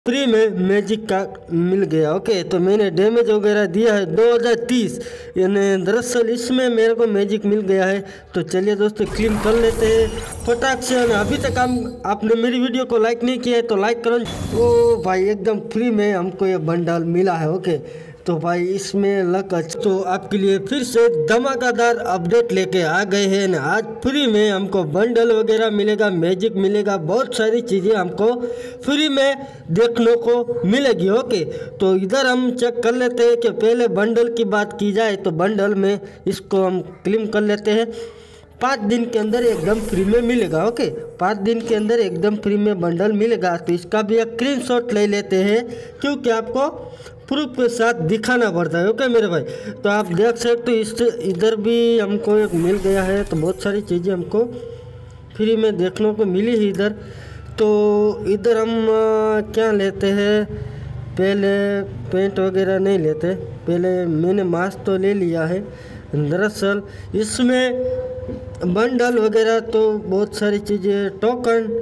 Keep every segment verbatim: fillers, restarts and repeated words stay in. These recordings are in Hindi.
फ्री में मैजिक का मिल गया। ओके, तो मैंने डैमेज वगैरह दिया है दो हज़ार तीस, यानी दरअसल इसमें मेरे को मैजिक मिल गया है। तो चलिए दोस्तों क्लेम कर लेते हैं फटाक से। अभी तक हम आपने मेरी वीडियो को लाइक नहीं किया है तो लाइक करो। ओ भाई एकदम फ्री में हमको ये बंडल मिला है। ओके, तो भाई इसमें लक अच्छा, तो आपके लिए फिर से धमाकेदार अपडेट लेके आ गए हैं ना। आज फ्री में हमको बंडल वगैरह मिलेगा, मैजिक मिलेगा, बहुत सारी चीज़ें हमको फ्री में देखने को मिलेगी। ओके, तो इधर हम चेक कर लेते हैं कि पहले बंडल की बात की जाए तो बंडल में इसको हम क्लेम कर लेते हैं। पाँच दिन के अंदर एकदम फ्री में मिलेगा। ओके, पाँच दिन के अंदर एकदम फ्री में बंडल मिलेगा। तो इसका भी एक स्क्रीनशॉट ले लेते हैं क्योंकि आपको प्रूफ के साथ दिखाना पड़ता है। ओके मेरे भाई, तो आप देख सकते हो इस इधर भी हमको एक मिल गया है। तो बहुत सारी चीज़ें हमको फ्री में देखने को मिली है इधर। तो इधर हम आ, क्या लेते हैं, पहले पेंट वगैरह नहीं लेते, पहले मैंने मास्क तो ले लिया है। दरअसल इसमें बंडल वगैरह तो बहुत सारी चीज़ें, टोकन,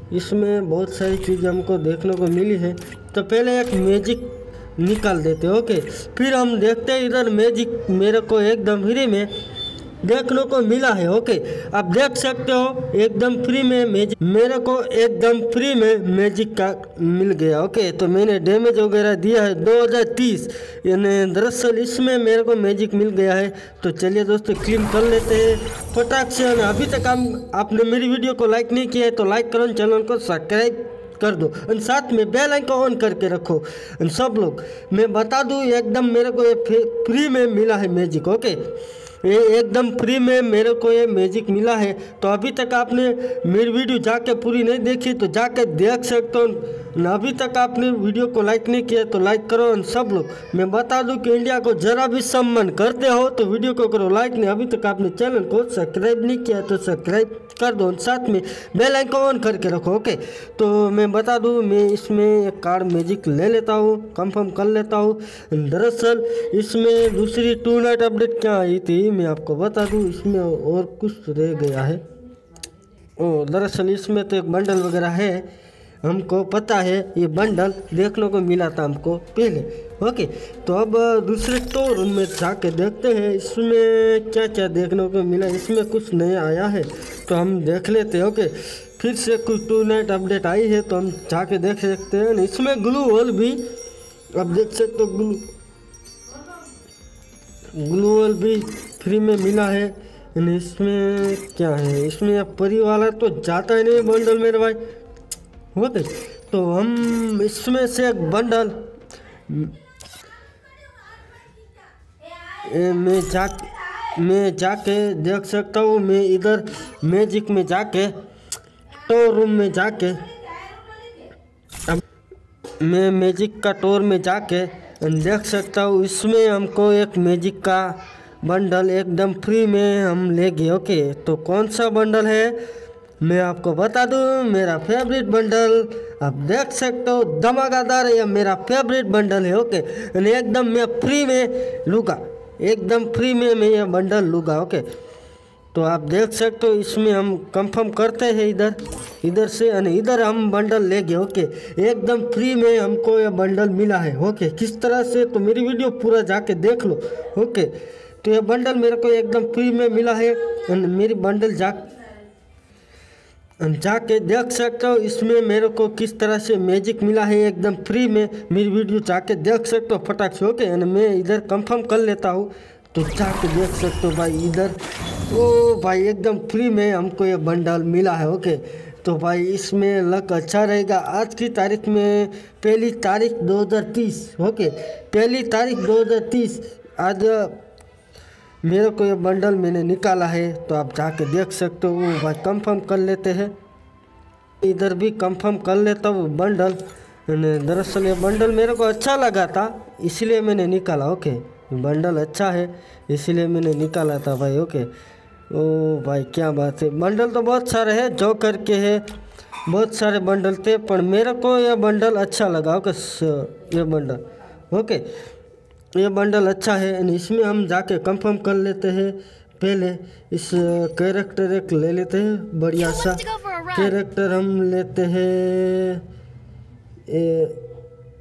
इसमें बहुत सारी चीज़ें हमको देखने को मिली है। तो पहले एक मैजिक निकाल देते। ओके, फिर हम देखते हैं इधर मैजिक मेरे को एकदम फ्री में देखने को मिला है। ओके, आप देख सकते हो एकदम फ्री में मैजिक मेरे को एकदम फ्री में मैजिक का मिल गया। ओके, तो मैंने डैमेज वगैरह दिया है दो हज़ार तीस, यानी दरअसल इसमें मेरे को मैजिक मिल गया है। तो चलिए दोस्तों क्लेम कर लेते हैं फटाक से। अभी तक हम आपने मेरी वीडियो को लाइक नहीं किया है तो लाइक करो, चैनल को सब्सक्राइब कर दो और साथ में बेल आइकन ऑन करके रखो। और सब लोग मैं बता दूं एकदम मेरे को ये फ्री में मिला है मैजिक। ओके, ये एकदम फ्री में मेरे को ये मैजिक मिला है। तो अभी तक आपने मेरी वीडियो जाके पूरी नहीं देखी तो जाके देख सकते हो। अभी तक आपने वीडियो को लाइक नहीं किया तो लाइक करो। और सब लोग मैं बता दूं कि इंडिया को जरा भी सम्मान करते हो तो वीडियो को करो लाइक। नहीं अभी तक आपने चैनल को सब्सक्राइब नहीं किया तो सब्सक्राइब कर दो, साथ में बेल आइकन ऑन करके रखो। ओके, तो मैं बता दूं मैं इसमें एक कार्ड मैजिक ले लेता हूँ, कंफर्म कर लेता हूँ। दरअसल इसमें दूसरी टू नाइट अपडेट क्या आई थी मैं आपको बता दूं, इसमें और कुछ रह गया है। ओ दरअसल इसमें तो एक बंडल वगैरह है, हमको पता है ये बंडल देखने को मिला था हमको पहले। ओके, तो अब दूसरे स्टोर रूम में जाके देखते हैं इसमें क्या क्या देखने को मिला। इसमें कुछ नया आया है तो हम देख लेते हैं। ओके, फिर से कुछ टू नाइट अपडेट आई है तो हम जाके देख सकते हैं। इसमें ग्लू वॉल भी आप देख सकते हो, ग्लू ग्लू वॉल भी फ्री में मिला है। इसमें क्या है, इसमें अब परी वाला तो जाता ही नहीं बंडल मेरे भाई। ओके, तो हम इसमें से एक बंडल मैं जा मैं जाके देख सकता हूँ। मैं इधर मैजिक में जाके टोर रूम में जाके अब मैं मैजिक का टोर में जाके देख सकता हूँ। इसमें हमको एक मैजिक का बंडल एकदम फ्री में हम ले गए। ओके, तो कौन सा बंडल है मैं आपको बता दूं, मेरा फेवरेट बंडल आप देख सकते हो, धमाकेदार है, मेरा फेवरेट बंडल है। ओके, एकदम मैं फ्री में लूँगा, एकदम फ्री में मैं ये बंडल लूँगा। ओके, तो आप देख सकते हो इसमें हम कंफर्म करते हैं इधर इधर से, और इधर हम बंडल ले गए। ओके, एकदम फ्री में हमको ये बंडल मिला है। ओके, किस तरह से तो मेरी वीडियो पूरा जाके देख लो। ओके, तो ये बंडल मेरे को एकदम फ्री में मिला है। मेरी बंडल जा जाके देख सकते हो इसमें मेरे को किस तरह से मैजिक मिला है एकदम फ्री में। मेरी वीडियो जाके देख सकते हो फटाक से। ओके, मैं इधर कंफर्म कर लेता हूँ तो जाके देख सकते हो भाई इधर। ओ भाई एकदम फ्री में हमको ये बंडल मिला है। ओके, तो भाई इसमें लक अच्छा रहेगा। आज की तारीख में पहली तारीख दो हज़ार तीस। ओके, पहली तारीख दो हज़ार तीस आज मेरे को ये बंडल मैंने निकाला है तो आप जाके देख सकते हो। भाई कंफर्म कर लेते हैं, इधर भी कंफर्म कर लेता हूँ बंडल। दरअसल ये बंडल मेरे को अच्छा लगा था इसलिए मैंने निकाला। ओके, बंडल अच्छा है इसलिए मैंने निकाला था भाई। ओके, ओ भाई क्या बात है, बंडल तो बहुत सारे हैं जो करके है, बहुत सारे बंडल थे पर मेरे को ये बंडल अच्छा लगा। ओके, ये बंडल ओके ये बंडल अच्छा है। इसमें हम जाके कंफर्म कर लेते हैं। पहले इस कैरेक्टर एक ले लेते हैं, बढ़िया सा कैरेक्टर हम लेते हैं।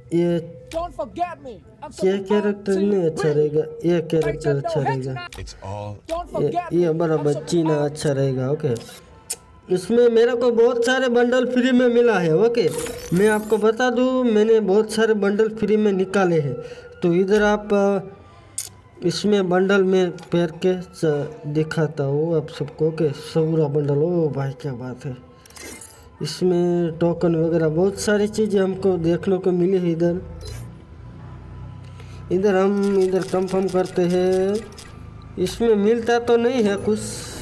ये Don't forget me. I'm ये so कैरेक्टर नहीं अच्छा रहेगा, ये कैरेक्टर Don't अच्छा रहेगा, ये forget ये me. हमारा I'm so बच्चीना अच्छा रहेगा। ओके, इसमें मेरे को बहुत सारे बंडल फ्री में मिला है। ओके, मैं आपको बता दूं, मैंने बहुत सारे बंडल फ्री में निकाले हैं। तो इधर आप अ, इसमें बंडल में पैर के च- दिखाता हूँ आप सबको। ओके, सौरा बंडल, ओ भाई क्या बात है। इसमें टोकन वगैरह बहुत सारी चीज़ें हमको देखने को मिली है। इधर इधर हम इधर कंफर्म करते हैं, इसमें मिलता तो नहीं है कुछ।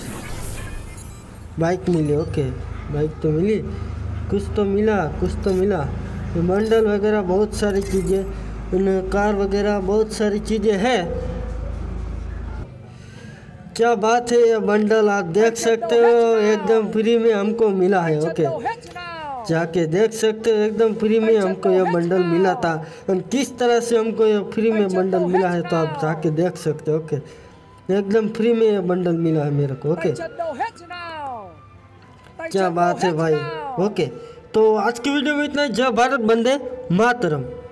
बाइक मिली, ओके बाइक तो मिली, कुछ तो मिला, कुछ तो मिला। बंडल वगैरह बहुत सारी चीज़ें, कार वगैरह बहुत सारी चीज़ें हैं। क्या बात है, ये बंडल आप देख सकते हो एकदम फ्री में हमको मिला है। ओके, जाके देख सकते हो एकदम फ्री में हमको ये बंडल मिला था। और किस तरह से हमको ये फ्री में बंडल मिला है तो आप जाके देख सकते हो। ओके, एकदम फ्री में ये बंडल मिला है मेरे को। ओके, क्या बात है भाई। ओके, तो आज की वीडियो में इतना ही। जय भारत, वंदे मातरम।